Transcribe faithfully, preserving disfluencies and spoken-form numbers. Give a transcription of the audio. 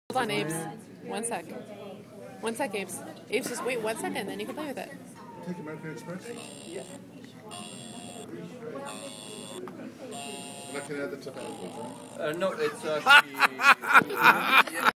Hold on, Apes. One sec. One sec, Apes. Apes, just wait one second, then you can play with it. Take American Express? Yeah. And I can add the tobacco, right? Uh, no, it's uh,